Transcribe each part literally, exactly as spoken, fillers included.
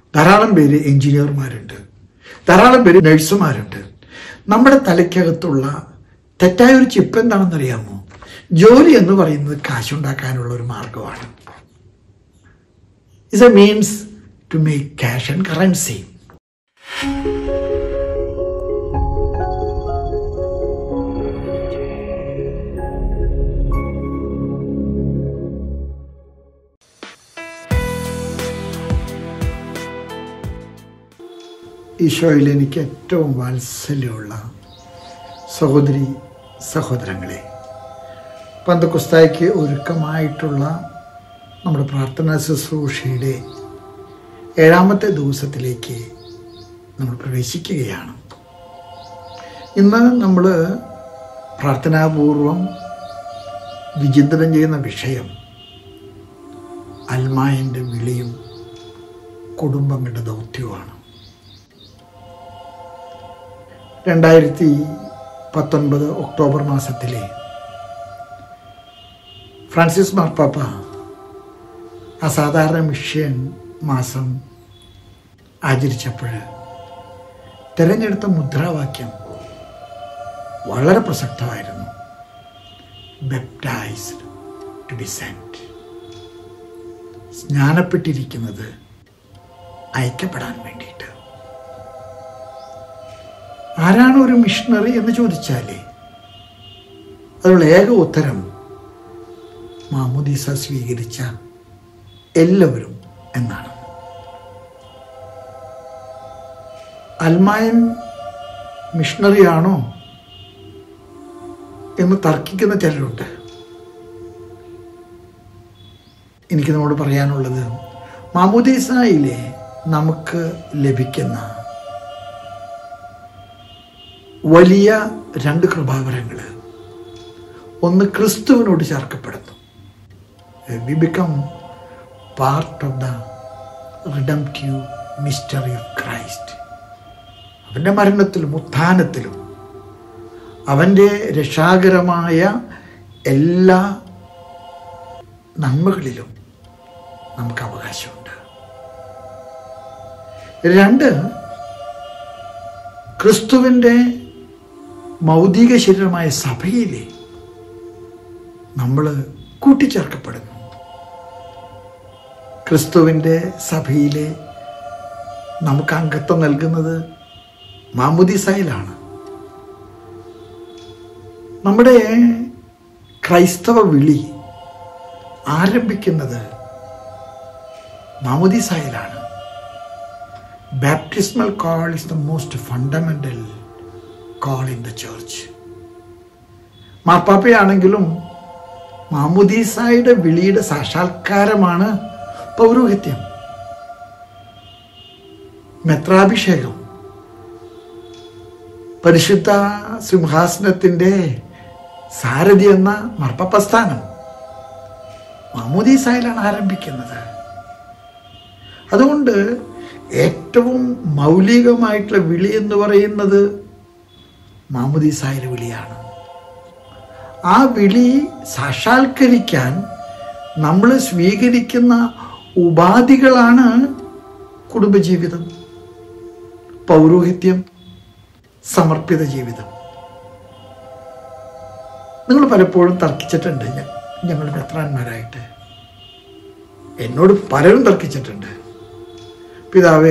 ധാരാളം പേര് എഞ്ചിനീയർമാരുണ്ട്, ധാരാളം പേര് നഴ്സുമാരുണ്ട്. നമ്മുടെ തലയ്ക്കകത്തുള്ള തെറ്റായൊരു ചിപ്പ് എന്താണെന്നറിയാമോ? ജോലി എന്ന് പറയുന്നത് കാശുണ്ടാക്കാനുള്ള ഒരു മാർഗമാണ്. It's a means to make cash and currency. ഈശോയിൽ എനിക്ക് ഏറ്റവും വാത്സല്യമുള്ള സഹോദരി സഹോദരങ്ങളെ, പെന്തക്കോസ്തായ്ക്ക് ഒരുക്കമായിട്ടുള്ള നമ്മുടെ പ്രാർത്ഥനാ ശുശ്രൂഷയുടെ ഏഴാമത്തെ ദിവസത്തിലേക്ക് നമ്മൾ പ്രവേശിക്കുകയാണ്. ഇന്ന് നമ്മൾ പ്രാർത്ഥനാപൂർവം വിചിന്തനം ചെയ്യുന്ന വിഷയം അൽമായൻ്റെ വിളിയും കുടുംബങ്ങളുടെ ദൗത്യവുമാണ്. രണ്ടായിരത്തി പത്തൊൻപത് ഒക്ടോബർ മാസത്തിലെ ഫ്രാൻസിസ് മാർപ്പാപ്പ അസാധാരണ മിഷൻ മാസം ആചരിച്ചപ്പോൾ തിരഞ്ഞെടുത്ത മുദ്രാവാക്യം വളരെ പ്രസക്തമായിരുന്നു. Baptised to be sent. സ്നാനപ്പെട്ടിരിക്കുന്നത് അയക്കപ്പെടാൻ വേണ്ടിയിട്ട്. ആരാണ് ഒരു മിഷണറി എന്ന് ചോദിച്ചാൽ അതിനുള്ള ഏക ഉത്തരം മാമോദീസ സ്വീകരിച്ച എല്ലാവരും എന്നാണ്. അൽമായൻ മിഷണറിയാണോ എന്ന് തർക്കിക്കുന്ന ചിലരുണ്ട്. എനിക്ക് നമ്മോട് പറയാനുള്ളത്, മാമോദീസയിലെ നമുക്ക് ലഭിക്കുന്ന വലിയ രണ്ട് കൃപാവരങ്ങൾ, ഒന്ന് ക്രിസ്തുവിനോട് ചേർക്കപ്പെടുന്നു. We become part of the redemptive mystery of Christ. അവൻ്റെ മരണത്തിലും ഉത്ഥാനത്തിലും അവൻ്റെ രക്ഷാകരമായ എല്ലാ നന്മകളിലും നമുക്ക് അവകാശമുണ്ട്. രണ്ട്, ക്രിസ്തുവിൻ്റെ മൗതിക ശരീരമായ സഭയിലെ നമ്മൾ കൂട്ടിച്ചേർക്കപ്പെടുന്നു. ക്രിസ്തുവിൻ്റെ സഭയിലെ നമുക്ക് അംഗത്വം നൽകുന്നത് മാമോദീസയിലാണ്. നമ്മുടെ ക്രൈസ്തവ വിളി ആരംഭിക്കുന്നത് മാമോദീസയിലാണ്. Baptismal call is the most fundamental call in the church. മാർപ്പാപ്പയാണെങ്കിലും മാമോദീസയുടെ വിളിയുടെ സാക്ഷാത്കാരമാണ് പൗരോഹിത്യം. മെത്രാഭിഷേകം, പരിശുദ്ധ സിംഹാസനത്തിൻ്റെ സാരഥി എന്ന മാർപ്പാപ്പ സ്ഥാനം മാമോദീസയിലാണ് ആരംഭിക്കുന്നത്. അതുകൊണ്ട് ഏറ്റവും മൗലികമായിട്ടുള്ള വിളി എന്ന് പറയുന്നത് മാമോദീസയുടെ വിളിയാണ്. ആ വിളി സാക്ഷാത്കരിക്കാൻ നമ്മൾ സ്വീകരിക്കുന്ന ഉപാധികളാണ് കുടുംബജീവിതം, പൗരോഹിത്യം, സമർപ്പിത ജീവിതം. നിങ്ങൾ പലപ്പോഴും തർക്കിച്ചിട്ടുണ്ട്, ഞങ്ങൾ മെത്രാന്മാരായിട്ട് എന്നോട് പലരും തർക്കിച്ചിട്ടുണ്ട്. പിതാവേ,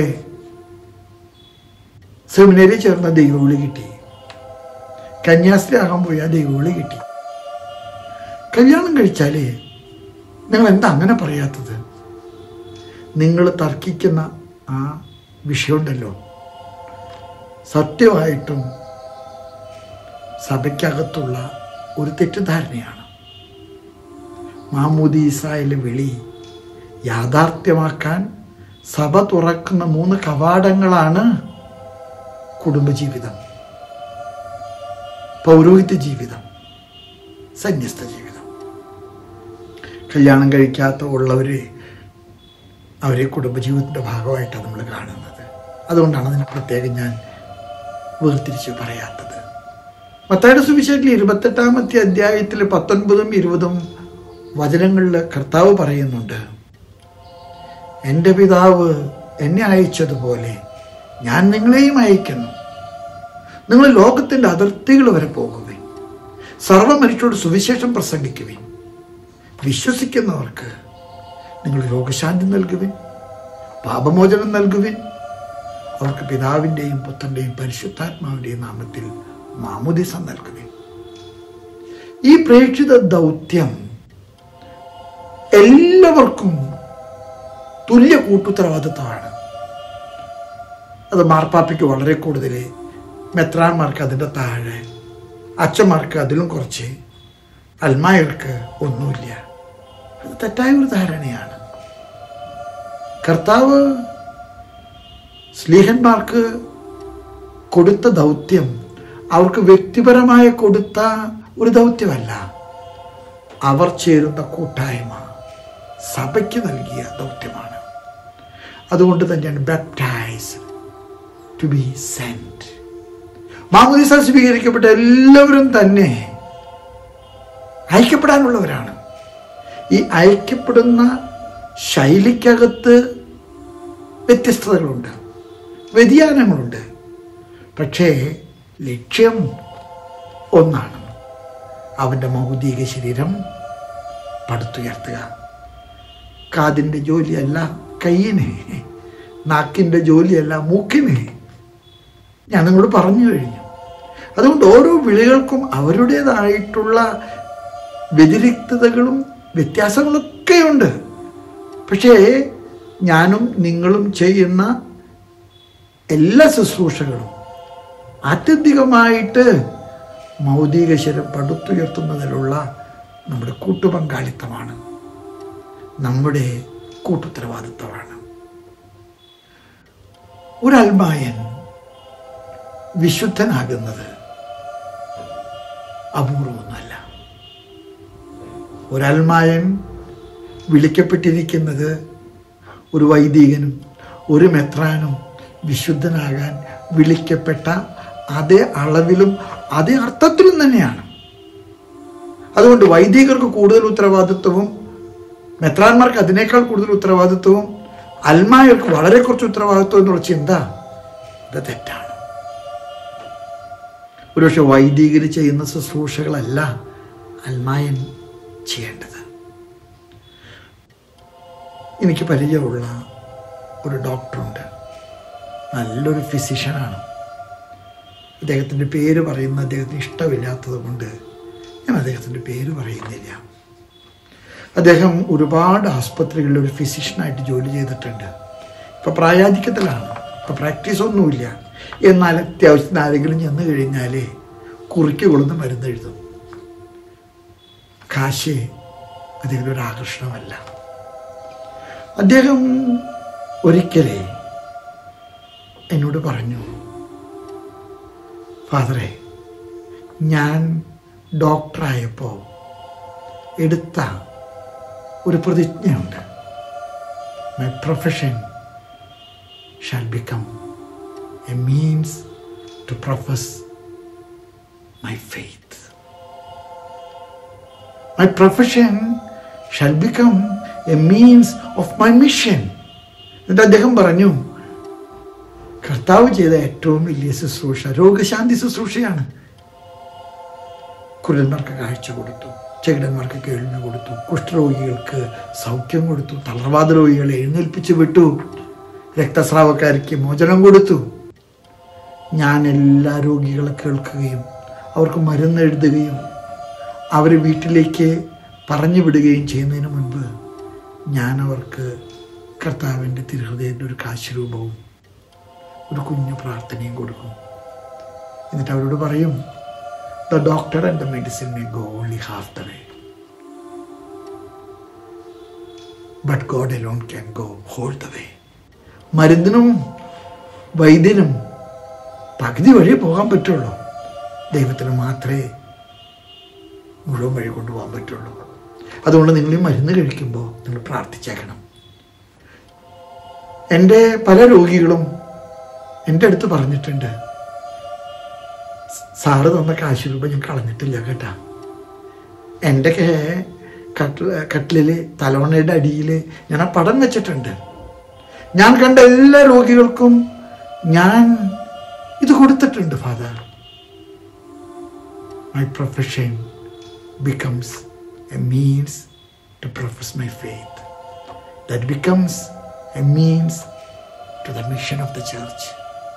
സെമിനറി ചേർന്ന ദൈവവിളി കിട്ടി, കന്യാസ്ത്രീ ആകാൻ പോയി ആ ദൈവവിളി കിട്ടി. കല്യാണം കഴിച്ചാലേ നിങ്ങൾ എന്താ അങ്ങനെ പറയാത്തത്? നിങ്ങൾ തർക്കിക്കുന്ന ആ വിഷയമുണ്ടല്ലോ, സത്യമായിട്ടും സഭയ്ക്കകത്തുള്ള ഒരു തെറ്റിദ്ധാരണയാണ്. മാമോദീസയിലെ വിളി യാഥാർത്ഥ്യമാക്കാൻ സഭ തുറക്കുന്ന മൂന്ന് കവാടങ്ങളാണ് കുടുംബജീവിതം, പൗരോഹിത്യ ജീവിതം, സന്യസ്ത ജീവിതം. കല്യാണം കഴിക്കാത്ത ഉള്ളവരെ അവരെ കുടുംബജീവിതത്തിൻ്റെ ഭാഗമായിട്ടാണ് നമ്മൾ കാണുന്നത്. അതുകൊണ്ടാണ് അതിന് പ്രത്യേകം ഞാൻ വേർതിരിച്ച് പറയാത്തത്. മത്തായിയുടെ സുവിശേഷത്തിൽ ഇരുപത്തെട്ടാമത്തെ അധ്യായത്തിൽ പത്തൊൻപതും ഇരുപതും വചനങ്ങളിൽ കർത്താവ് പറയുന്നുണ്ട്, എൻ്റെ പിതാവ് എന്നെ അയച്ചതുപോലെ ഞാൻ നിങ്ങളെയും അയക്കുന്നു. നിങ്ങൾ ലോകത്തിൻ്റെ അതിർത്തികൾ വരെ പോകുവിൻ, സർവ്വ മനുഷ്യരോട് സുവിശേഷം പ്രസംഗിക്കുവിൻ. വിശ്വസിക്കുന്നവർക്ക് നിങ്ങൾ രോഗശാന്തി നൽകുവിൻ, പാപമോചനം നൽകുവിൻ. അവർക്ക് പിതാവിൻ്റെയും പുത്രൻ്റെയും പരിശുദ്ധാത്മാവിൻ്റെയും നാമത്തിൽ മാമോദീസ നൽകുവിൻ. ഈ പ്രേക്ഷിത ദൗത്യം എല്ലാവർക്കും തുല്യ കൂട്ടുത്തരവാദിത്വമാണ്. അത് മാർപ്പാപ്പയ്ക്ക് വളരെ കൂടുതൽ, മെത്രാന്മാർക്ക് അതിൻ്റെ താഴെ, അച്ഛന്മാർക്ക് അതിലും കുറച്ച്, അൽമായർക്ക് ഒന്നുമില്ല. അത് തെറ്റായ ഒരു ധാരണയാണ്. കർത്താവ് സ്ലീഹന്മാർക്ക് കൊടുത്ത ദൗത്യം അവർക്ക് വ്യക്തിപരമായി കൊടുത്ത ഒരു ദൗത്യമല്ല, അവർ ചേരുന്ന കൂട്ടായ്മ സഭയ്ക്ക് നൽകിയ ദൗത്യമാണ്. അതുകൊണ്ട് തന്നെയാണ് ബാപ്റ്റൈസ് ടു ബി സെൻറ്റ്. മാമോദീസ സ്വീകരിക്കപ്പെട്ട എല്ലാവരും തന്നെ അയക്കപ്പെടാനുള്ളവരാണ്. ഈ അയക്കപ്പെടുന്ന ശൈലിക്കകത്ത് വ്യത്യസ്തതകളുണ്ട്, വ്യതിയാനങ്ങളുണ്ട്. പക്ഷേ ലക്ഷ്യം ഒന്നാണ്. അവൻ്റെ ഭൗതിക ശരീരം പടുത്തുയർത്തുക. കാതിൻ്റെ ജോലിയല്ല കയ്യിന്, നാക്കിൻ്റെ ജോലിയല്ല മൂക്കിന്. ഞാൻ നിങ്ങളോട് പറഞ്ഞു കഴിഞ്ഞു. അതുകൊണ്ട് ഓരോ വിളികൾക്കും അവരുടേതായിട്ടുള്ള വ്യതിരിക്തതകളും വ്യത്യാസങ്ങളൊക്കെയുണ്ട്. പക്ഷേ ഞാനും നിങ്ങളും ചെയ്യുന്ന എല്ലാ ശുശ്രൂഷകളും ആത്യന്തികമായിട്ട് ഭൗതിക ശരീരം പടുത്തുയർത്തുന്നതിലുള്ള നമ്മുടെ കൂട്ടുപങ്കാളിത്തമാണ്, നമ്മുടെ കൂട്ടുത്തരവാദിത്വമാണ്. ഒരു അൽമായൻ വിശുദ്ധനാകുന്നത് അപൂർവമൊന്നുമല്ല. ഒരൽമായൻ വിളിക്കപ്പെട്ടിരിക്കുന്നത് ഒരു വൈദികനും ഒരു മെത്രാനും വിശുദ്ധനാകാൻ വിളിക്കപ്പെട്ട അതേ അളവിലും അതേ അർത്ഥത്തിലും തന്നെയാണ്. അതുകൊണ്ട് വൈദികർക്ക് കൂടുതൽ ഉത്തരവാദിത്വവും മെത്രാന്മാർക്ക് അതിനേക്കാൾ കൂടുതൽ ഉത്തരവാദിത്വവും അൽമായർക്ക് വളരെ കുറച്ച് ഉത്തരവാദിത്വം എന്നുള്ള ചിന്ത ഇത് തെറ്റാണ്. ഒരുപക്ഷെ വൈദികർ ചെയ്യുന്ന ശുശ്രൂഷകളല്ല അൽമായൻ ചെയ്യേണ്ടത്. എനിക്ക് പരിചയമുള്ള ഒരു ഡോക്ടറുണ്ട്, നല്ലൊരു ഫിസിഷ്യനാണ്. അദ്ദേഹത്തിൻ്റെ പേര് പറയുന്ന അദ്ദേഹത്തിന് ഇഷ്ടമില്ലാത്തത് കൊണ്ട് ഞാൻ അദ്ദേഹത്തിൻ്റെ പേര് പറയുന്നില്ല. അദ്ദേഹം ഒരുപാട് ആസ്പത്രികളിൽ ഒരു ഫിസിഷ്യനായിട്ട് ജോലി ചെയ്തിട്ടുണ്ട്. ഇപ്പോൾ പ്രായാധിക്യത്തിലാണ്, ഇപ്പോൾ പ്രാക്ടീസ് ഒന്നുമില്ല. എന്നാൽ അത്യാവശ്യത്തിന് ആരെങ്കിലും ചെന്ന് കഴിഞ്ഞാൽ കുറിക്ക് കൊള്ളുന്ന മരുന്ന് എഴുതും. കാശ് അദ്ദേഹത്തിനൊരു ആകർഷണമല്ല. അദ്ദേഹം ഒരിക്കലേ എന്നോട് പറഞ്ഞു, ഫാദറെ, ഞാൻ ഡോക്ടറായപ്പോൾ എടുത്ത ഒരു പ്രതിജ്ഞയുണ്ട്. My profession shall become a means to profess my faith. My profession shall become a means of my mission. എന്നിട്ട് അദ്ദേഹം പറഞ്ഞു, കർത്താവ് ചെയ്ത ഏറ്റവും വലിയ ശുശ്രൂഷ രോഗശാന്തി ശുശ്രൂഷയാണ്. കുരുടന്മാർക്ക് കാഴ്ച കൊടുത്തു, ചെകിടന്മാർക്ക് കേൾവി കൊടുത്തു, കുഷ്ഠരോഗികൾക്ക് സൗഖ്യം കൊടുത്തു, തളർവാദ രോഗികളെ എഴുന്നേൽപ്പിച്ചു വിട്ടു, രക്തസ്രാവക്കാർക്ക് മോചനം കൊടുത്തു. ഞാൻ എല്ലാ രോഗികളെ കേൾക്കുകയും അവർക്ക് മരുന്ന് എഴുതുകയും അവരെ വീട്ടിലേക്ക് പറഞ്ഞു വിടുകയും ചെയ്യുന്നതിന് മുൻപ് ഞാൻ അവർക്ക് കർത്താവിൻ്റെ തിരുഹൃദയത്തിൻ്റെ ഒരു കാശുരൂപവും ഒരു കുഞ്ഞു പ്രാർത്ഥനയും കൊടുക്കും. എന്നിട്ട് അവരോട് പറയും, the doctor and the medicine may go only half the way, but God alone can go whole the way. മരുന്നിനും വൈദ്യനും പകുതി വഴി പോകാൻ പറ്റുള്ളൂ, ദൈവത്തിന് മാത്രമേ മുഴുവൻ വഴി കൊണ്ടുപോകാൻ പറ്റുള്ളൂ. അതുകൊണ്ട് നിങ്ങൾ ഈ മരുന്ന് കഴിക്കുമ്പോൾ നിങ്ങൾ പ്രാർത്ഥിച്ചേക്കണം. എൻ്റെ പല രോഗികളും എൻ്റെ അടുത്ത് പറഞ്ഞിട്ടുണ്ട്, സാറ് തന്ന കാശ് രൂപ ഞാൻ കളഞ്ഞിട്ടില്ല കേട്ടാ. എൻ്റെ കട്ടിൽ കട്ടിലിൽ തലവണയുടെ അടിയിൽ ഞാൻ ആ പടം വെച്ചിട്ടുണ്ട്. ഞാൻ കണ്ട എല്ലാ രോഗികൾക്കും ഞാൻ ഇത് കൊടുത്തിട്ടുണ്ട് father. My profession becomes a means to profess my faith. That becomes a means to the mission of the church.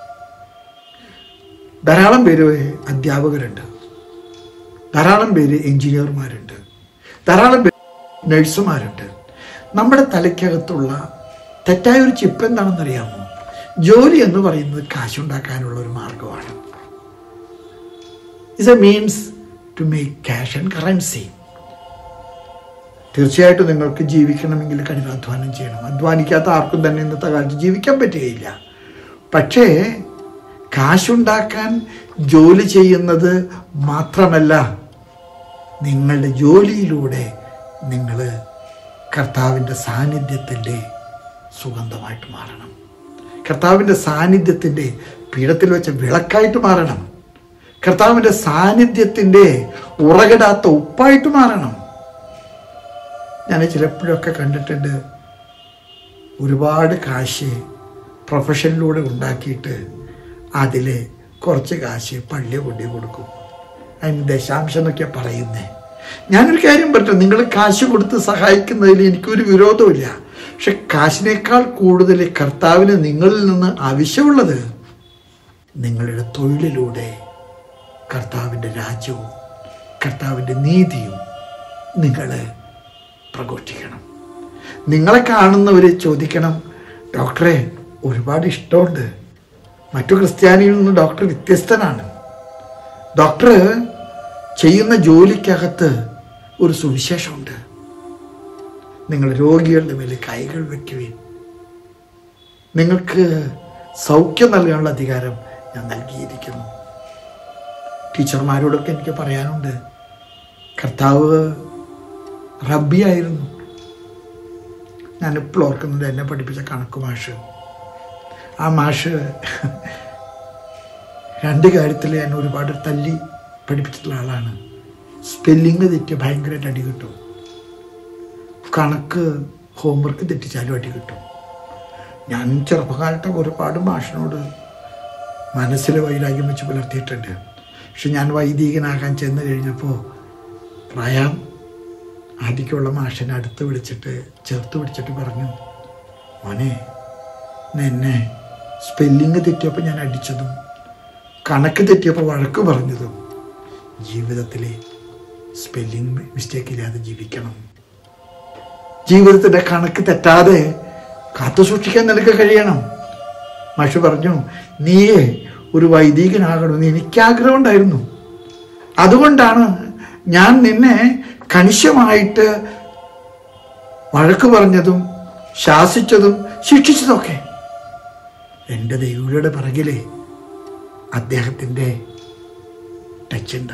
ധാരാളം പേര് അധ്യാപകരുണ്ട്, ധാരാളം പേര് എഞ്ചിനീയർമാരുണ്ട്, ധാരാളം പേര് നഴ്സുമാരുണ്ട്. നമ്മുടെ തലയ്ക്കകത്തുള്ള തെറ്റായ ഒരു ചിപ്പ് എന്താണെന്നറിയാമോ? ജോലി എന്ന് പറയുന്നത് കാശുണ്ടാക്കാനുള്ള ഒരു മാർഗമാണ്. It's a means to make cash and currency. തീർച്ചയായിട്ടും നിങ്ങൾക്ക് ജീവിക്കണമെങ്കിൽ കഠിനാധ്വാനം ചെയ്യണം. അധ്വാനിക്കാത്ത ആർക്കും തന്നെ ഇന്നത്തെ കാലത്ത് ജീവിക്കാൻ പറ്റുകയില്ല. പക്ഷേ കാശുണ്ടാക്കാൻ ജോലി ചെയ്യുന്നത് മാത്രമല്ല, നിങ്ങളുടെ ജോലിയിലൂടെ നിങ്ങൾ കർത്താവിൻ്റെ സാന്നിധ്യത്തിൻ്റെ സുഗന്ധമായിട്ട് മാറണം. കർത്താവിൻ്റെ സാന്നിധ്യത്തിൻ്റെ പീഠത്തിൽ വെച്ച വിളക്കായിട്ട് മാറണം. കർത്താവിൻ്റെ സാന്നിധ്യത്തിൻ്റെ ഉറകിടാത്ത ഉപ്പായിട്ട് മാറണം. ഞാൻ ചിലപ്പോഴൊക്കെ കണ്ടിട്ടുണ്ട്, ഒരുപാട് കാശ് പ്രൊഫഷനിലൂടെ ഉണ്ടാക്കിയിട്ട് അതിൽ കുറച്ച് കാശ് പള്ളി കൊണ്ടു കൊടുക്കും. അതിന് ദശാംശം എന്നൊക്കെയാണ് പറയുന്നത്. ഞാനൊരു കാര്യം പറയട്ടെ, നിങ്ങൾ കാശ് കൊടുത്ത് സഹായിക്കുന്നതിൽ എനിക്കൊരു വിരോധമില്ല. പക്ഷെ കാശിനേക്കാൾ കൂടുതൽ കർത്താവിന് നിങ്ങളിൽ നിന്ന് ആവശ്യമുള്ളത് നിങ്ങളുടെ തൊഴിലിലൂടെ കർത്താവിൻ്റെ രാജ്യവും കർത്താവിൻ്റെ നീതിയും നിങ്ങൾ പ്രഘോഷിക്കണം. നിങ്ങളെ കാണുന്നവർ ചോദിക്കണം, ഡോക്ടറെ ഒരുപാട് ഇഷ്ടമുണ്ട്, മറ്റു ക്രിസ്ത്യാനികളിൽ നിന്ന് ഡോക്ടർ വ്യത്യസ്തനാണ്, ഡോക്ടർ ചെയ്യുന്ന ജോലിക്കകത്ത് ഒരു സുവിശേഷമുണ്ട്. നിങ്ങൾ രോഗികളുടെ മേലെ കൈകൾ വയ്ക്കുവിൻ. നിങ്ങൾക്ക് സൗഖ്യം നൽകാനുള്ള അധികാരം ഞാൻ നൽകിയിരിക്കുന്നു. ടീച്ചർമാരോടൊക്കെ എനിക്ക് പറയാനുണ്ട്, കർത്താവ് റബ്ബിയായിരുന്നു. ഞാനിപ്പോൾ ഓർക്കുന്നത് എന്നെ പഠിപ്പിച്ച കണക്ക് മാഷ്. ആ മാഷ് രണ്ട് കാര്യത്തിൽ ഞാൻ ഒരുപാട് തല്ലി പഠിപ്പിച്ചിട്ടുള്ള ആളാണ്. സ്പെല്ലിങ് തെറ്റിയ ഭയങ്കരമായിട്ട് അടി കിട്ടും, കണക്ക് ഹോംവർക്ക് തെറ്റിച്ചാലും അടി കിട്ടും. ഞാൻ ചെറുപ്പകാലത്ത് ഒരുപാട് മാഷിനോട് മനസ്സിൽ വൈരാഗ്യം വെച്ച് പുലർത്തിയിട്ടുണ്ട്. പക്ഷെ ഞാൻ വൈദികനാകാൻ ചെന്ന് കഴിഞ്ഞപ്പോൾ പ്രായം ആദ്യക്കുള്ള മാഷിനെ അടുത്ത് വിളിച്ചിട്ട് ചേർത്ത് പിടിച്ചിട്ട് പറഞ്ഞു, മോനെ എന്നെ സ്പെല്ലിങ് തെറ്റിയപ്പോൾ ഞാൻ അടിച്ചതും കണക്ക് തെറ്റിയപ്പോൾ വഴക്ക് പറഞ്ഞതും ജീവിതത്തിലെ സ്പെല്ലിങ് മിസ്റ്റേക്ക് ഇല്ലാതെ ജീവിക്കണം. ജീവിതത്തിൻ്റെ കണക്ക് തെറ്റാതെ കാത്തു സൂക്ഷിക്കാൻ നിനക്ക് കഴിയണം. മാഷ് പറഞ്ഞു, നീയേ ഒരു വൈദികനാകണമെന്ന് എനിക്കാഗ്രഹം ഉണ്ടായിരുന്നു. അതുകൊണ്ടാണ് ഞാൻ നിന്നെ കണിശമായിട്ട് വഴക്ക് പറഞ്ഞതും ശാസിച്ചതും ശിക്ഷിച്ചതൊക്കെ. എൻ്റെ ദൈവയുടെ പിറകിലെ അദ്ദേഹത്തിൻ്റെ ടച്ചുണ്ട്.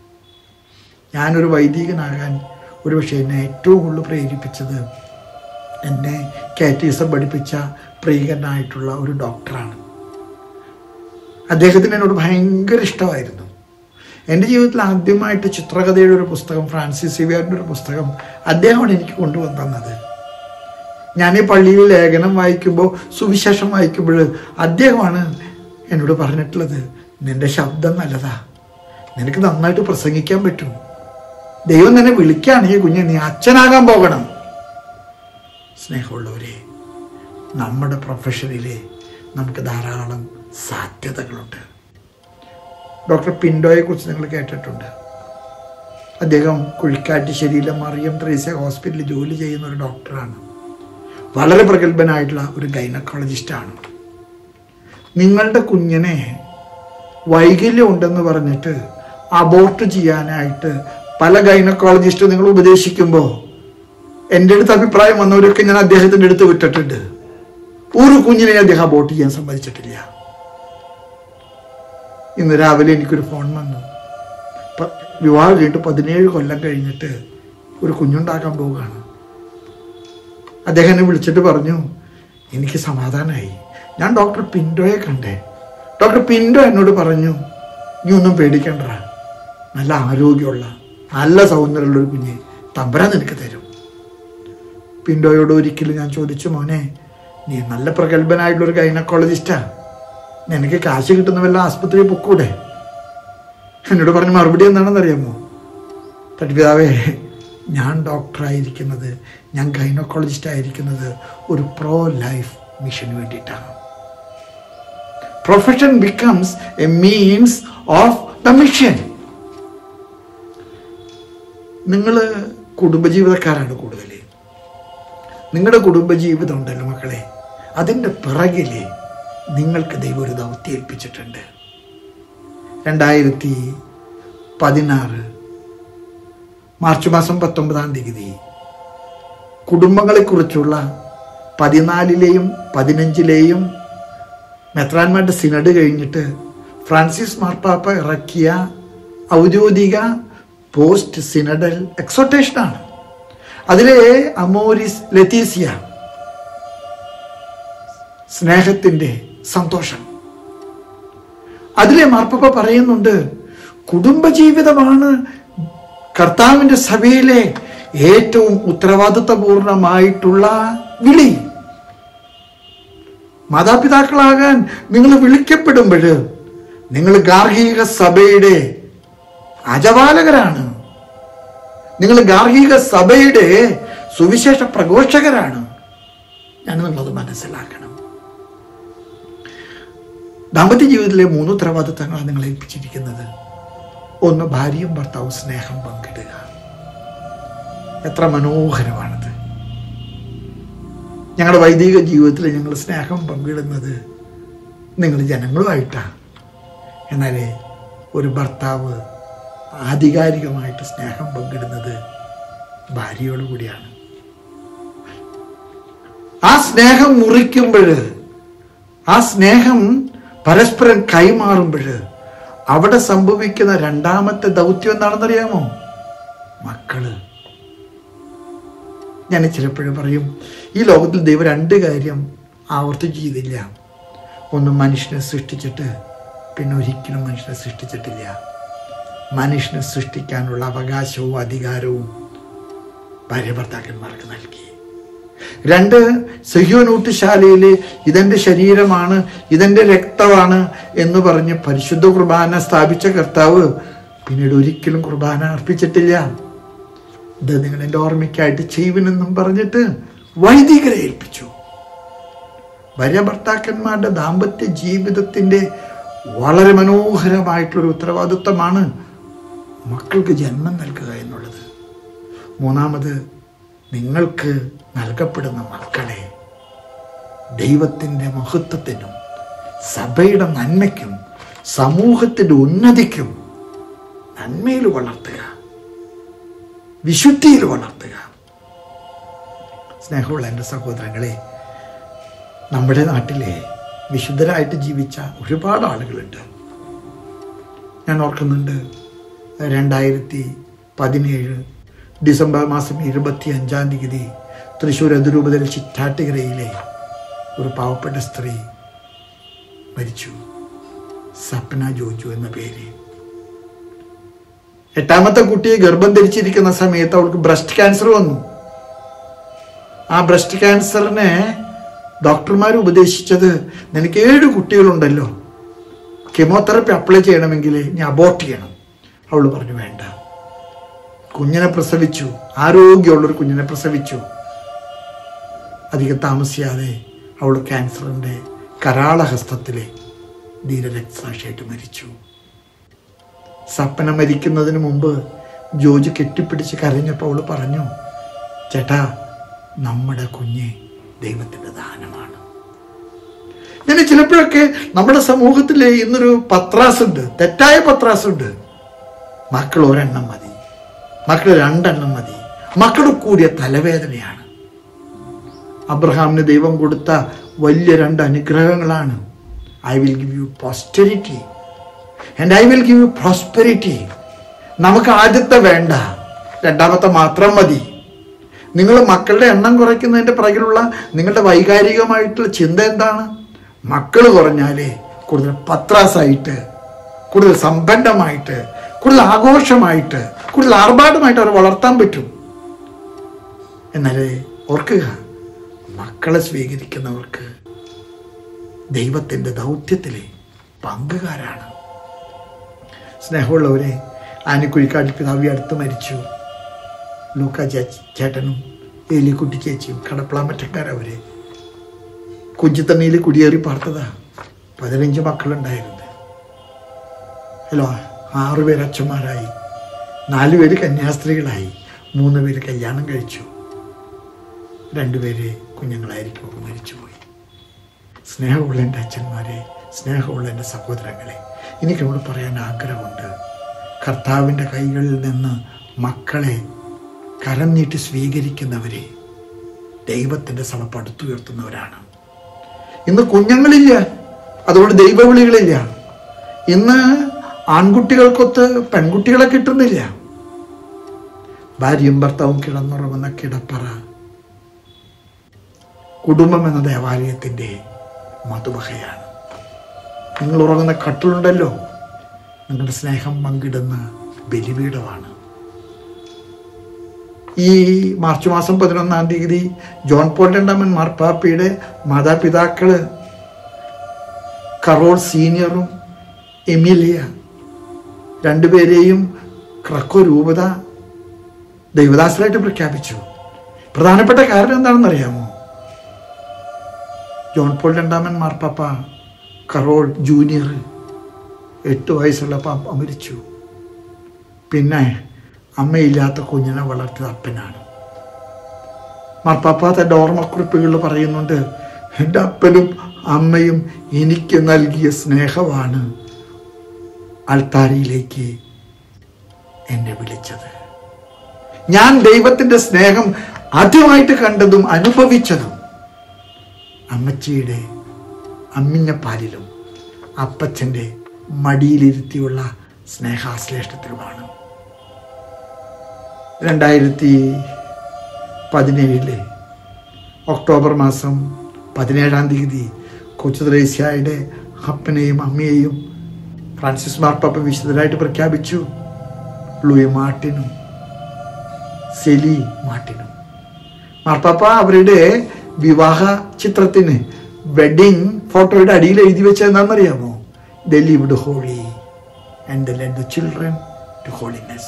ഞാനൊരു വൈദികനാകാൻ ഒരു പക്ഷേ എന്നെ ഏറ്റവും കൂടുതൽ പ്രേരിപ്പിച്ചത് എന്നെ കാറ്റീസം പഠിപ്പിച്ച പ്രിയങ്കരനായിട്ടുള്ള ഒരു ഡോക്ടറാണ്. അദ്ദേഹത്തിന് എന്നോട് ഭയങ്കര ഇഷ്ടമായിരുന്നു. എൻ്റെ ജീവിതത്തിൽ ആദ്യമായിട്ട് ചിത്രകഥയുടെ ഒരു പുസ്തകം, ഫ്രാൻസിസ് സേവ്യറിൻ്റെ ഒരു പുസ്തകം അദ്ദേഹമാണ് എനിക്ക് കൊണ്ടുവന്ന് തന്നത്. ഞാൻ ഈ പള്ളിയിൽ ലേഖനം വായിക്കുമ്പോൾ, സുവിശേഷം വായിക്കുമ്പോൾ അദ്ദേഹമാണ് എന്നോട് പറഞ്ഞിട്ടുള്ളത്, നിൻ്റെ ശബ്ദം നല്ലതാ, നിനക്ക് നന്നായിട്ട് പ്രസംഗിക്കാൻ പറ്റും, ദൈവം തന്നെ വിളിക്കുകയാണെങ്കിൽ കുഞ്ഞ് നീ അച്ഛനാകാൻ പോകണം. സ്നേഹമുള്ളവരെ, നമ്മുടെ പ്രൊഫഷനിലെ നമുക്ക് ധാരാളം സാധ്യതകളുണ്ട്. ഡോക്ടർ പിൻഡോയെ കുറിച്ച് നിങ്ങൾ കേട്ടിട്ടുണ്ട്. അദ്ദേഹം കുഴിക്കാട്ടിശ്ശേരിയിലെ മറിയം ത്രേസ്യ ഹോസ്പിറ്റലിൽ ജോലി ചെയ്യുന്ന ഒരു ഡോക്ടറാണ്. വളരെ പ്രഗത്ഭനായിട്ടുള്ള ഒരു ഗൈനക്കോളജിസ്റ്റാണ്. നിങ്ങളുടെ കുഞ്ഞിനെ വൈകല്യം ഉണ്ടെന്ന് പറഞ്ഞിട്ട് അബോർട്ട് ചെയ്യാനായിട്ട് പല ഗൈനക്കോളജിസ്റ്റും നിങ്ങൾ ഉപദേശിക്കുമ്പോൾ എൻ്റെ അടുത്ത് അഭിപ്രായം വന്നവരൊക്കെ ഞാൻ അദ്ദേഹത്തിൻ്റെ അടുത്ത് വിട്ടിട്ടുണ്ട്. ഒരു കുഞ്ഞിനെ അദ്ദേഹം അബോർട്ട് ചെയ്യാൻ സമ്മതിച്ചിട്ടില്ല. ഇന്ന് രാവിലെ എനിക്കൊരു ഫോൺ വന്നു. വിവാഹം കഴിഞ്ഞിട്ട് പതിനേഴ് കൊല്ലം കഴിഞ്ഞിട്ട് ഒരു കുഞ്ഞുണ്ടാക്കാൻ പോവുകയാണ്. അദ്ദേഹം എന്നെ വിളിച്ചിട്ട് പറഞ്ഞു, എനിക്ക് സമാധാനമായി, ഞാൻ ഡോക്ടർ പിൻഡോയെ കണ്ടേ. ഡോക്ടർ പിൻഡോ എന്നോട് പറഞ്ഞു, നീ ഒന്നും പേടിക്കണ്ട, നല്ല ആരോഗ്യമുള്ള നല്ല സൗന്ദര്യമുള്ള ഒരു കുഞ്ഞ് തമ്പുരാൻ നിനക്ക് തരും. പിൻഡോയോട് ഒരിക്കലും ഞാൻ ചോദിച്ചു, മോനെ നീ നല്ല പ്രഗത്ഭനായിട്ടുള്ളൊരു ഗൈനക്കോളജിസ്റ്റാ, നിനക്ക് കാശ് കിട്ടുന്ന വല്ല ആസ്പത്രിയിൽ പൊക്കൂടെ? എന്നോട് പറഞ്ഞ മറുപടി എന്താണെന്ന് അറിയാമോ? തട്ടിപ്പിതാവേ, ഞാൻ ഡോക്ടറായിരിക്കുന്നത്, ഞാൻ ഗൈനക്കോളജിസ്റ്റ് ആയിരിക്കുന്നത് ഒരു പ്രോ ലൈഫ് മിഷന് വേണ്ടിയിട്ടാണ്. Profession becomes a means of the mission. നിങ്ങൾ കുടുംബജീവിതക്കാരാണ് കൂടുതൽ. നിങ്ങളുടെ കുടുംബജീവിതം ഉണ്ടല്ലോ മക്കളെ, അതിൻ്റെ പിറകില് നിങ്ങൾക്ക് ദൈവം ഒരു ദൗത്യം ഏൽപ്പിച്ചിട്ടുണ്ട്. രണ്ടായിരത്തി പതിനാറ് മാർച്ച് മാസം പത്തൊമ്പതാം തീയതി കുടുംബങ്ങളെക്കുറിച്ചുള്ള പതിനാലിലെയും പതിനഞ്ചിലെയും മെത്രാന്മാരുടെ സിനഡ് കഴിഞ്ഞിട്ട് ഫ്രാൻസിസ് മാർപ്പാപ്പ ഇറക്കിയ ഔദ്യോഗിക പോസ്റ്റ് സിനഡൽ എക്സോട്ടേഷനാണ്. അതിലെ അമോരിസ് ലെത്തീസിയ, സ്നേഹത്തിൻ്റെ സന്തോഷം. അതിലെ മാർപ്പാപ്പ പറയുന്നുണ്ട്, കുടുംബജീവിതമാണ് കർത്താവിൻ്റെ സഭയിലെ ഏറ്റവും ഉത്തരവാദിത്വപൂർണമായിട്ടുള്ള വിളി. മാതാപിതാക്കളാകാൻ നിങ്ങൾ വിളിക്കപ്പെടുമ്പോൾ നിങ്ങൾ ഗാർഹിക സഭയുടെ അജപാലകരാണ്. നിങ്ങൾ ഗാർഹിക സഭയുടെ സുവിശേഷ പ്രഘോഷകരാണ്. ഞാൻ നിങ്ങളത് മനസ്സിലാക്കണം. ദാമ്പത്യ ജീവിതത്തിലെ മൂന്ന് ഉത്തരവാദിത്തങ്ങളാണ് നിങ്ങൾ ഏൽപ്പിച്ചിരിക്കുന്നത്. ഒന്ന്, ഭാര്യയും ഭർത്താവും സ്നേഹം പങ്കിടുക. എത്ര മനോഹരമാണത്. ഞങ്ങളുടെ വൈദിക ജീവിതത്തിൽ ഞങ്ങൾ സ്നേഹം പങ്കിടുന്നത് നിങ്ങൾ ജനങ്ങളുമായിട്ടാണ്. എന്നാൽ ഒരു ഭർത്താവ് ആധികാരികമായിട്ട് സ്നേഹം പങ്കിടുന്നത് ഭാര്യയോട് കൂടിയാണ്. ആ സ്നേഹം മുറിക്കുമ്പോൾ, ആ സ്നേഹം പരസ്പരം കൈമാറുമ്പോൾ അവിടെ സംഭവിക്കുന്ന രണ്ടാമത്തെ ദൗത്യം എന്താണെന്നറിയാമോ? മക്കള്. ഞാൻ ചിലപ്പോഴും പറയും, ഈ ലോകത്തിൽ ദൈവം രണ്ട് കാര്യം ആവർത്തിച്ച് ചെയ്തില്ല. ഒന്ന്, മനുഷ്യനെ സൃഷ്ടിച്ചിട്ട് പിന്നെ ഒരിക്കലും മനുഷ്യനെ സൃഷ്ടിച്ചിട്ടില്ല. മനുഷ്യനെ സൃഷ്ടിക്കാനുള്ള അവകാശവും അധികാരവും ഭാര്യ ഭർത്താക്കന്മാർക്ക് നൽകി. രണ്ട്, സഹ്യോനൂട്ടുശാലയിൽ ഇതെൻ്റെ ശരീരമാണ്, ഇതെൻ്റെ രക്തമാണ് എന്ന് പറഞ്ഞ് പരിശുദ്ധ കുർബാന സ്ഥാപിച്ച കർത്താവ് പിന്നീട് ഒരിക്കലും കുർബാന അർപ്പിച്ചിട്ടില്ല. ഇത് നിങ്ങൾ എൻ്റെ ഓർമ്മയ്ക്കായിട്ട് ചെയ്യുവനെന്നും പറഞ്ഞിട്ട് വൈദികരെ ഏൽപ്പിച്ചു. ഭാര്യ ഭർത്താക്കന്മാരുടെ ദാമ്പത്യ ജീവിതത്തിൻ്റെ വളരെ മനോഹരമായിട്ടുള്ളൊരു ഉത്തരവാദിത്വമാണ് മക്കൾക്ക് ജന്മം നൽകുക എന്നുള്ളത്. മൂന്നാമത്, നിങ്ങൾക്ക് നൽകപ്പെടുന്ന മക്കളെ ദൈവത്തിൻ്റെ മഹത്വത്തിനും സഭയുടെ നന്മയ്ക്കും സമൂഹത്തിൻ്റെ ഉന്നതിക്കും നന്മയിൽ വളർത്തുക, വിശുദ്ധിയിൽ വളർത്തുക. സ്നേഹമുള്ള എൻ്റെ സഹോദരങ്ങളെ, നമ്മുടെ നാട്ടിലെ വിശുദ്ധരായിട്ട് ജീവിച്ച ഒരുപാട് ആളുകളുണ്ട്. ഞാൻ ഓർക്കുന്നുണ്ട്, രണ്ടായിരത്തി പതിനേഴ് ഡിസംബർ മാസം ഇരുപത്തി അഞ്ചാം തീയതി തൃശ്ശൂർ അതിരൂപതയിൽ ചിറ്റാട്ടുകരയിലെ ഒരു പാവപ്പെട്ട സ്ത്രീ മരിച്ചു. സപ്ന ജോജു എന്ന പേര്. എട്ടാമത്തെ കുട്ടിയെ ഗർഭം ധരിച്ചിരിക്കുന്ന സമയത്ത് അവൾക്ക് ബ്രസ്റ്റ് ക്യാൻസർ വന്നു. ആ ബ്രസ്റ്റ് ക്യാൻസറിനെ ഡോക്ടർമാർ ഉപദേശിച്ചത്, നിനക്ക് ഏഴ് കുട്ടികളുണ്ടല്ലോ, കീമോതെറപ്പി അപ്ലൈ ചെയ്യണമെങ്കിൽ ഞാൻ അബോർട്ട് ചെയ്യണം. അവൾ പറഞ്ഞു, വേണ്ട. കുഞ്ഞിനെ പ്രസവിച്ചു, ആരോഗ്യമുള്ളൊരു കുഞ്ഞിനെ പ്രസവിച്ചു. അധികം താമസിയാതെ അവൾ ക്യാൻസറിൻ്റെ കരാളഹസ്തത്തിലെ ധീരരക്തസാക്ഷിയായിട്ട് മരിച്ചു. സപ്പന മരിക്കുന്നതിന് മുമ്പ് ജോജി കെട്ടിപ്പിടിച്ച് കരഞ്ഞപ്പോൾ അവൾ പറഞ്ഞു, ചേട്ടാ, നമ്മുടെ കുഞ്ഞ് ദൈവത്തിൻ്റെ ദാനമാണ്. ഞാൻ ചിലപ്പോഴൊക്കെ നമ്മുടെ സമൂഹത്തിൽ ഇന്നൊരു പത്രാസുണ്ട്, തെറ്റായ പത്രാസുണ്ട്. മക്കൾ ഒരെണ്ണം മതി, മക്കൾ രണ്ടെണ്ണം മതി, മക്കൾ കൂടിയ തലവേദനയാണ്. അബ്രഹാമിന് ദൈവം കൊടുത്ത വലിയ രണ്ട് അനുഗ്രഹങ്ങളാണ്, I will give you posterity and I will give you prosperity. നമുക്ക് ആദ്യത്തെ വേണ്ട, രണ്ടാമത്തെ മാത്രം മതി. നിങ്ങൾ മക്കളുടെ എണ്ണം കുറയ്ക്കുന്നതിൻ്റെ പിറകിലുള്ള നിങ്ങളുടെ വൈകാരികമായിട്ടുള്ള ചിന്ത എന്താണ്? മക്കൾ കുറഞ്ഞാലേ കൂടുതൽ പത്രാസായിട്ട്, കൂടുതൽ സമ്പന്നമായിട്ട്, കൂടുതൽ ആഘോഷമായിട്ട്, കൂടുതൽ ആർഭാടമായിട്ട് അവർ വളർത്താൻ പറ്റും. എന്നാലേ ഓർക്കുക, മക്കളെ സ്വീകരിക്കുന്നവർക്ക് ദൈവത്തിൻ്റെ ദൗത്യത്തിലെ പങ്കുകാരാണ്. സ്നേഹമുള്ളവരെ, ആനിക്കുഴിക്കാട്ടിൽ പിതാവി അടുത്ത് മരിച്ചു. ലൂക്ക ചേട്ടനും ഏലിക്കുട്ടി ചേച്ചിയും കടപ്പളാമറ്റക്കാരവര് കുഞ്ചിത്തണ്ണിയിൽ കുടിയേറി പാർത്തതാ. പതിനഞ്ച് മക്കളുണ്ടായിരുന്നു. ഹലോ, ആറുപേര് അച്ഛന്മാരായി, നാലു പേര് കന്യാസ്ത്രീകളായി, മൂന്ന് പേര് കല്യാണം കഴിച്ചു, രണ്ടുപേര് കുഞ്ഞുങ്ങളായിരിക്കുമ്പോൾ മരിച്ചുപോയി. സ്നേഹമുള്ള എൻ്റെ അച്ഛന്മാരെ, സ്നേഹമുള്ള എൻ്റെ സഹോദരങ്ങളെ, എനിക്കോട് പറയാൻ ആഗ്രഹമുണ്ട്. കർത്താവിൻ്റെ കൈകളിൽ നിന്ന് മക്കളെ കരം നീട്ടി സ്വീകരിക്കുന്നവരെ ദൈവത്തിൻ്റെ സഭ പടുത്തുയർത്തുന്നവരാണ്. ഇന്ന് കുഞ്ഞുങ്ങളില്ല, അതുകൊണ്ട് ദൈവവിളികളില്ല. ഇന്ന് ആൺകുട്ടികൾക്കൊത്ത് പെൺകുട്ടികളെ കിട്ടുന്നില്ല. ഭാര്യയും ഭർത്താവും കിടന്നുറങ്ങുന്ന കിടപ്പറ കുടുംബം എന്ന ദേവാലയത്തിൻ്റെ മധുവകയാണ്. നിങ്ങൾ ഉറങ്ങുന്ന കട്ടിലുണ്ടല്ലോ, നിങ്ങളുടെ സ്നേഹം പങ്കിടുന്ന ബലിപീഠമാണ്. ഈ മാർച്ച് മാസം പതിനൊന്നാം തീയതി ജോൺ പോൾ രണ്ടാമൻ മാർപ്പാപ്പയുടെ മാതാപിതാക്കള് കറോൾ സീനിയറും എമിലിയ രണ്ടുപേരെയും ക്രക്കോ രൂപത ദൈവദാസരായിട്ട് പ്രഖ്യാപിച്ചു. പ്രധാനപ്പെട്ട കാരണം എന്താണെന്ന് അറിയാമോ? ജോൺ പോൾ രണ്ടാമൻ മാർപ്പാപ്പ കറോൾ ജൂനിയർ എട്ട് വയസ്സുള്ളപ്പോൾ മരിച്ചു. പിന്നെ അമ്മയില്ലാത്ത കുഞ്ഞിനെ വളർത്തിയത് അപ്പനാണ്. മാർപ്പാപ്പ തൻ്റെ ഓർമ്മക്കുറിപ്പുകളിൽ പറയുന്നുണ്ട്, എൻ്റെ അപ്പനും അമ്മയും എനിക്ക് നൽകിയ സ്നേഹമാണ് അൾത്താരയിലേക്ക് എന്നെ വിളിച്ചത്. ഞാൻ ദൈവത്തിൻ്റെ സ്നേഹം ആദ്യമായിട്ട് കണ്ടതും അനുഭവിച്ചതും അമ്മച്ചിയുടെ അമ്മിഞ്ഞ പാലിലും അപ്പച്ചൻ്റെ മടിയിലിരുത്തിയുള്ള സ്നേഹാശ്ലേഷത്തിലുമാണ്. രണ്ടായിരത്തി പതിനേഴിലെ ഒക്ടോബർ മാസം പതിനേഴാം തീയതി കൊച്ചു ത്രേസ്യായുടെ അപ്പനെയും അമ്മയെയും ഫ്രാൻസിസ് മാർപ്പാപ്പ വിശുദ്ധരായിട്ട് പ്രഖ്യാപിച്ചു. ലൂയി മാർട്ടിനും സെലി മാർട്ടിനും. മാർപ്പാപ്പ അവരുടെ വിവാഹ ചിത്രത്തിന് വെഡിങ് ഫോട്ടോയുടെ അടിയിൽ എഴുതി വെച്ചത് എന്താണെന്നറിയാമോ? They lived holy and they led the children to holiness.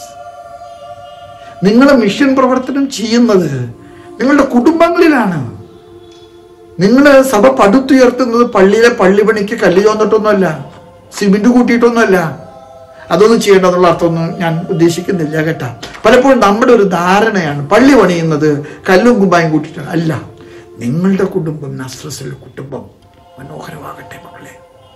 നിങ്ങളെ മിഷൻ പ്രവർത്തനം ചെയ്യുന്നത് നിങ്ങളുടെ കുടുംബങ്ങളിലാണ്. നിങ്ങൾ സഭ പടുത്തുയർത്തുന്നത് പള്ളിയിലെ പള്ളിപണിക്ക് കല്ല് ചോന്നിട്ടൊന്നുമല്ല, സിമെന്റ് കൂട്ടിയിട്ടൊന്നുമല്ല. അതൊന്നും ചെയ്യേണ്ടതെന്നുള്ള അർത്ഥമൊന്നും ഞാൻ ഉദ്ദേശിക്കുന്നില്ല കേട്ടാ. പലപ്പോഴും നമ്മുടെ ഒരു ധാരണയാണ് പള്ളി പണിയുന്നത് കല്ലും കുമ്പായും കൂട്ടിയിട്ടാണ്. അല്ല, നിങ്ങളുടെ കുടുംബം നസ്രസിലെ കുടുംബം മനോഹരമാകട്ടെ മക്കളെ.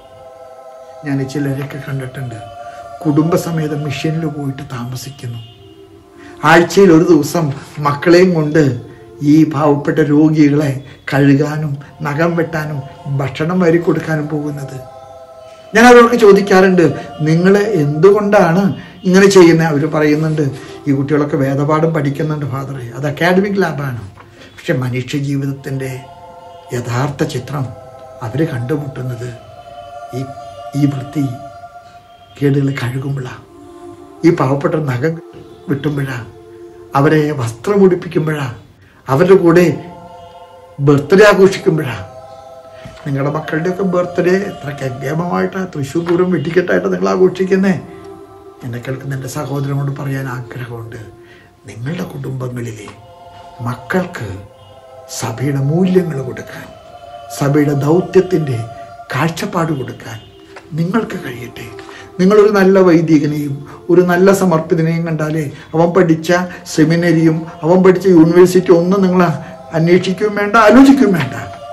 ഞാൻ ചിലരൊക്കെ കണ്ടിട്ടുണ്ട്, കുടുംബസമേതം മിഷനിൽ പോയിട്ട് താമസിക്കുന്നു. ആഴ്ചയിൽ ഒരു ദിവസം മക്കളെയും കൊണ്ട് ഈ പാവപ്പെട്ട രോഗികളെ കഴുകാനും നഖം വെട്ടാനും ഭക്ഷണം വരി കൊടുക്കാനും പോകുന്നത്. ഞാൻ അവരോടൊക്കെ ചോദിക്കാറുണ്ട്, നിങ്ങൾ എന്തുകൊണ്ടാണ് ഇങ്ങനെ ചെയ്യുന്നത്? അവർ പറയുന്നുണ്ട്, ഈ കുട്ടികളൊക്കെ വേദപാഠം പഠിക്കുന്നുണ്ട് ഫാദറെ, അത് അക്കാഡമിക് ലാബാണ്. പക്ഷെ മനുഷ്യ ജീവിതത്തിൻ്റെ യഥാർത്ഥ ചിത്രം അവർ കണ്ടുമുട്ടുന്നത് ഈ ഈ വൃത്തി കേടുകൾ കഴുകുമ്പോഴാണ്, ഈ പാവപ്പെട്ട നഖം വെട്ടുമ്പോഴാണ്, അവരെ വസ്ത്രം ഉടിപ്പിക്കുമ്പോഴാണ്, അവരുടെ കൂടെ ബർത്ത്ഡേ ആഘോഷിക്കുമ്പോഴാണ്. നിങ്ങളുടെ മക്കളുടെയൊക്കെ ബർത്ത്ഡേ എത്ര ഗംഭീരമായിട്ടാണ് തൃശ്ശൂർ പൂരം വെട്ടിക്കെട്ടായിട്ട് നിങ്ങൾ ആഘോഷിക്കുന്നേ. എന്നെ കേൾക്കുന്ന എൻ്റെ സഹോദരനോട് പറയാൻ ആഗ്രഹമുണ്ട്, നിങ്ങളുടെ കുടുംബങ്ങളിലെ മക്കൾക്ക് സഭയുടെ മൂല്യങ്ങൾ കൊടുക്കാൻ, സഭയുടെ ദൗത്യത്തിൻ്റെ കാഴ്ചപ്പാട് കൊടുക്കാൻ നിങ്ങൾക്ക് കഴിയട്ടെ. നിങ്ങളൊരു നല്ല വൈദികനെയും ഒരു നല്ല സമർപ്പിതനെയും കണ്ടാലേ അവൻ പഠിച്ച സെമിനറിയും അവൻ പഠിച്ച യൂണിവേഴ്സിറ്റി ഒന്നും നിങ്ങൾ അന്വേഷിക്കുകയും വേണ്ട, ആലോചിക്കുകയും വേണ്ട.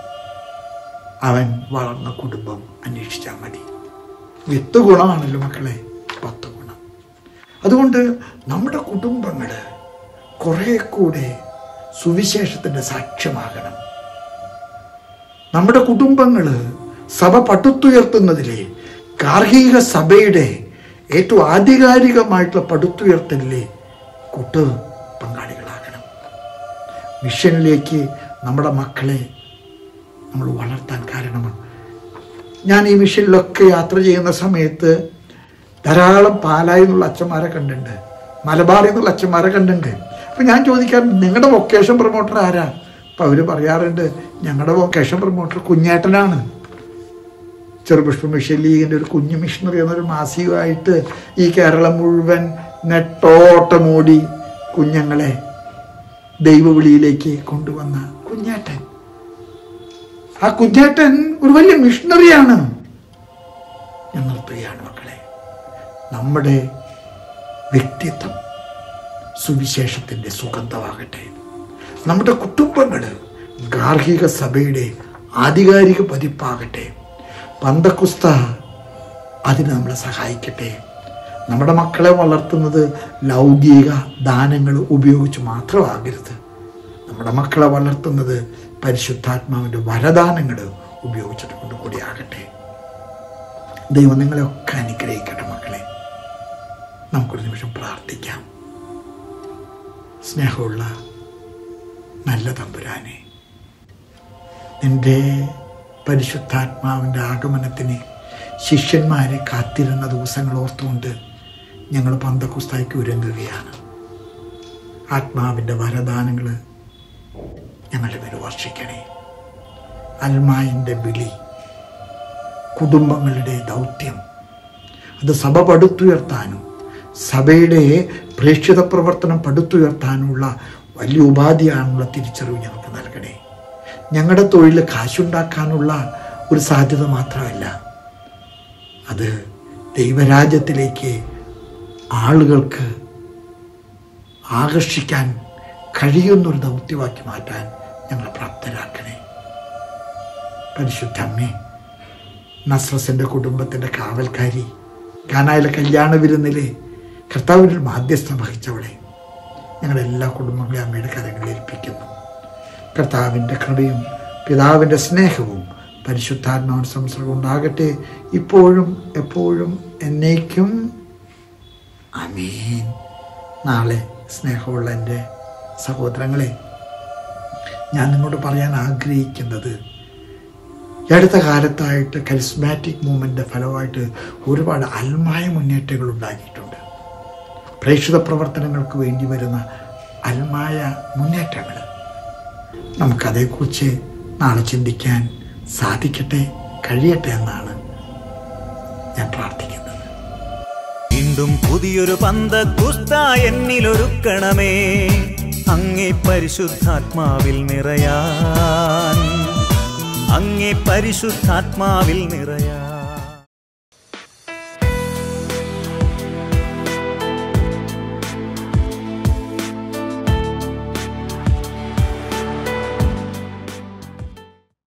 അവൻ വളർന്ന കുടുംബം അന്വേഷിച്ചാൽ മതി. എത്ത് ഗുണമാണല്ലോ മക്കളെ, പത്ത് ഗുണം. അതുകൊണ്ട് നമ്മുടെ കുടുംബങ്ങൾ കുറെ കൂടെ സുവിശേഷത്തിൻ്റെ സാക്ഷ്യമാകണം. നമ്മുടെ കുടുംബങ്ങൾ സഭ പടുത്തുയർത്തുന്നതിലെ ഗാർഹിക സഭയുടെ ഏറ്റവും ആധികാരികമായിട്ടുള്ള പടുത്തുയർത്തലിലെ കൂട്ട് പങ്കാളികളാകണം. മിഷനിലേക്ക് നമ്മുടെ മക്കളെ നമ്മൾ വളർത്താൻ കാരണമാണ്. ഞാൻ ഈ മിഷനിലൊക്കെ യാത്ര ചെയ്യുന്ന സമയത്ത് ധാരാളം പാലായിൽ നിന്നുള്ള അച്ഛന്മാരെ കണ്ടിട്ടുണ്ട്, മലബാറിൽ നിന്നുള്ള അച്ഛന്മാരെ കണ്ടിട്ടുണ്ട്. അപ്പം ഞാൻ ചോദിക്കാൻ, നിങ്ങളുടെ വൊക്കേഷൻ പ്രൊമോട്ടർ ആരാ? അപ്പം അവർ പറയാറുണ്ട്, ഞങ്ങളുടെ വൊക്കേഷൻ പ്രൊമോട്ടർ കുഞ്ഞേട്ടനാണ്. ചെറുപുഷ്പ മിഷൻ ലീഗിൻ്റെ ഒരു കുഞ്ഞു മിഷണറി എന്നൊരു മാസികമായിട്ട് ഈ കേരളം മുഴുവൻ നെട്ടോട്ടമോടി കുഞ്ഞുങ്ങളെ ദൈവവിളിയിലേക്ക് കൊണ്ടുവന്ന കുഞ്ഞേട്ടൻ. ആ കുഞ്ഞേട്ടൻ ഒരു വലിയ മിഷണറിയാണ്. ഞാൻ നിർത്തുകയാണ് മക്കളെ. നമ്മുടെ വ്യക്തിത്വം സുവിശേഷത്തിൻ്റെ സുഗന്ധമാകട്ടെ. നമ്മുടെ കുടുംബങ്ങൾ ഗാർഹിക സഭയുടെ ആധികാരിക പതിപ്പാകട്ടെ. പന്തക്കുസ്ത അതിന് നമ്മളെ സഹായിക്കട്ടെ. നമ്മുടെ മക്കളെ വളർത്തുന്നത് ലൗകിക ദാനങ്ങൾ ഉപയോഗിച്ച് മാത്രമാകരുത്. നമ്മുടെ മക്കളെ വളർത്തുന്നത് പരിശുദ്ധാത്മാവിൻ്റെ വരദാനങ്ങൾ ഉപയോഗിച്ചിട്ട് കൊണ്ടുകൂടി ആകട്ടെ. ദൈവം നിങ്ങളെയൊക്കെ അനുഗ്രഹിക്കട്ടെ മക്കളെ. നമുക്കൊരു നിമിഷം പ്രാർത്ഥിക്കാം. സ്നേഹമുള്ള നല്ല തമ്പുരാനെ, നിൻ്റെ പരിശുദ്ധാത്മാവിൻ്റെ ആഗമനത്തിന് ശിഷ്യന്മാരെ കാത്തിരുന്ന ദിവസങ്ങൾ ഓർത്തുകൊണ്ട് ഞങ്ങൾ പന്തക്കുസ്തായ്ക്ക് ഒരുങ്ങുകയാണ്. ആത്മാവിൻ്റെ വരദാനങ്ങൾ ഞങ്ങളുടെ മേൽ വർഷിക്കണേ. അൽമായിൻ്റെ വിളി, കുടുംബങ്ങളുടെ ദൗത്യം, അത് സഭ പടുത്തുയർത്താനും സഭയുടെ പ്രേക്ഷിത പ്രവർത്തനം പടുത്തുയർത്താനുള്ള വലിയ ഉപാധിയാണുള്ള തിരിച്ചറിവ് ഞങ്ങൾക്ക് നൽകണേ. ഞങ്ങളുടെ തൊഴിൽ കാശുണ്ടാക്കാനുള്ള ഒരു സാധ്യത മാത്രമല്ല, അത് ദൈവരാജ്യത്തിലേക്ക് ആളുകൾക്ക് ആകർഷിക്കാൻ കഴിയുന്നൊരു ദൗത്യമാക്കി മാറ്റാൻ ഞങ്ങളെ പ്രാപ്തരാക്കണേ. പരിശുദ്ധ അമ്മേ, നസ്രസിൻ്റെ കുടുംബത്തിൻ്റെ കാവൽക്കാരി, കാനായിലെ കല്യാണ വിരുന്നിലെ കർത്താവിൻ്റെ മാധ്യസ്ഥം വഹിച്ചവളെ, ഞങ്ങളെല്ലാ കുടുംബങ്ങളെയും അമ്മയുടെ കരങ്ങളിൽ ഏൽപ്പിക്കുന്നു. കർത്താവിൻ്റെ കൃപയും പിതാവിൻ്റെ സ്നേഹവും പരിശുദ്ധാത്മാവിൻ്റെ സംസർഗം ഉണ്ടാകട്ടെ, ഇപ്പോഴും എപ്പോഴും എന്നേക്കും. ആമേൻ. നാളെ സ്നേഹമുള്ള എൻ്റെ സഹോദരങ്ങളെ, ഞാൻ നിങ്ങളോട് പറയാൻ ആഗ്രഹിക്കുന്നത്, അടുത്ത കാലത്തായിട്ട് കരിസ്മാറ്റിക് മൂവ്മെൻ്റിൻ്റെ ഫലമായിട്ട് ഒരുപാട് അൽമായ മുന്നേറ്റങ്ങൾ ഉണ്ടാക്കിയിട്ടുണ്ട്. പ്രേക്ഷിത പ്രവർത്തനങ്ങൾക്ക് വേണ്ടി വരുന്ന അൽമായ മുന്നേറ്റങ്ങൾ, നമുക്കതേക്കുറിച്ച് നാളെ ചിന്തിക്കാൻ സാധിക്കട്ടെ, കഴിയട്ടെ എന്നാണ് ഞാൻ പ്രാർത്ഥിക്കുന്നത്. വീണ്ടും പുതിയൊരു പന്തക്കുസ്ത എന്നിലൊരുക്കണമേ, അങ്ങേ പരിശുദ്ധാത്മാവിൽ നിറയാൻ, അങ്ങേ പരിശുദ്ധാത്മാവിൽ നിറയാൻ.